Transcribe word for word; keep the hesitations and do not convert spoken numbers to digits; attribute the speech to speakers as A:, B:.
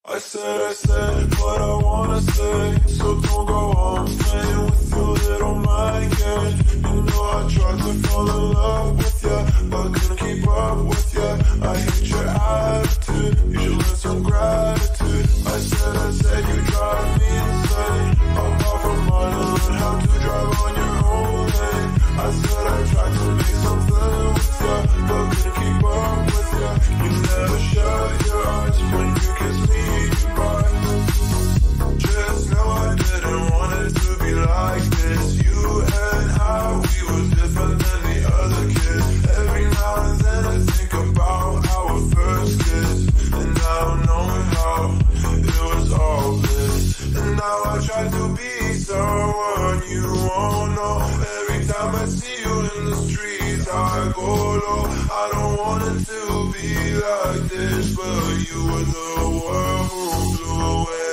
A: I said, I said what I wanna say, so don't go on playing with your little mind game. You know I tried to fall in love with ya, but couldn't keep up with ya. I hate your attitude, you should learn some gratitude. I said, I said you drive me insane. I'm off from mine and learn how to drive on your own lane. I said I tried to make something with ya, but couldn't keep up with ya. You never shut your eyes when you kiss me. Just know I didn't want it to be like this. You and I, we were different than the other kids. Every now and then I think about our first kiss, and now knowing how it was all bliss. And now I try to be someone you won't know. Every time I see you in the streets, I go low. I don't want it to be like this, but you were the one who blew away